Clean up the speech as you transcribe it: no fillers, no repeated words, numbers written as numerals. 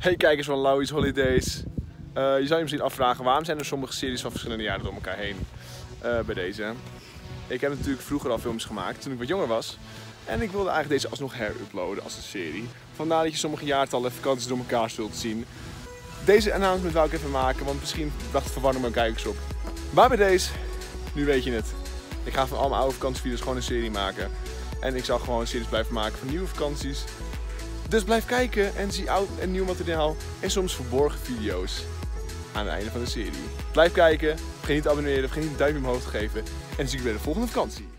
Hey kijkers van Lauwie's Holidays. Je zou je misschien afvragen waarom zijn er sommige series van verschillende jaren door elkaar heen bij deze. Ik heb natuurlijk vroeger al films gemaakt toen ik wat jonger was. En ik wilde eigenlijk deze alsnog heruploaden als een serie. Vandaar dat je sommige jaartallen en vakanties door elkaar zult zien. Deze announcement wou ik even maken, want misschien bracht het verwarring mijn kijkers op. Maar bij deze, nu weet je het. Ik ga van al mijn oude vakantievideo's gewoon een serie maken. En ik zal gewoon series blijven maken van nieuwe vakanties. Dus blijf kijken en zie oud en nieuw materiaal en soms verborgen video's aan het einde van de serie. Blijf kijken, vergeet niet te abonneren, vergeet niet een duimpje omhoog te geven en dan zie ik je bij de volgende vakantie.